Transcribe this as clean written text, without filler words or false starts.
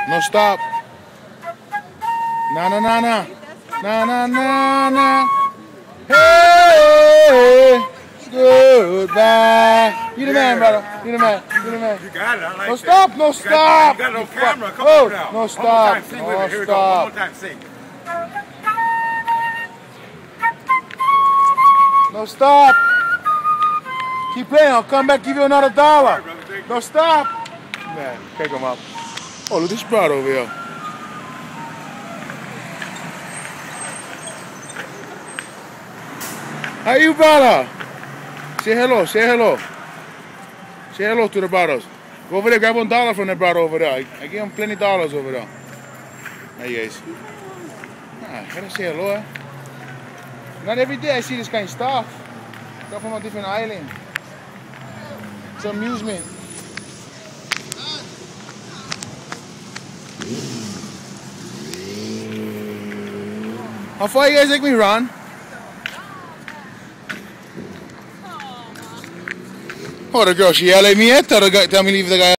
No stop. Na na na na. Na na na na. Hey, goodbye. You the man, brother. You the man. You the man. You got it. I like No stop. No stop. You got it on camera. Come Oh, on now. no stop. One more time, sing with No me. Here we go. stop. One more time, sing. No stop. Keep playing. I'll come back, give you another dollar. No stop. Man, pick him up. Oh, look at this broad over here. How you, brother? Say hello. Say hello. Say hello to the brothers. Go over there, grab $1 from the brother over there. I give him plenty of dollars over there. Hey, guys. Gotta say hello, eh? Not every day I see this kind of stuff. Come from a different island. It's amusement. How far you guys take me, Ron? Oh, the girl, she yelled at me yet? Tell me leave the guy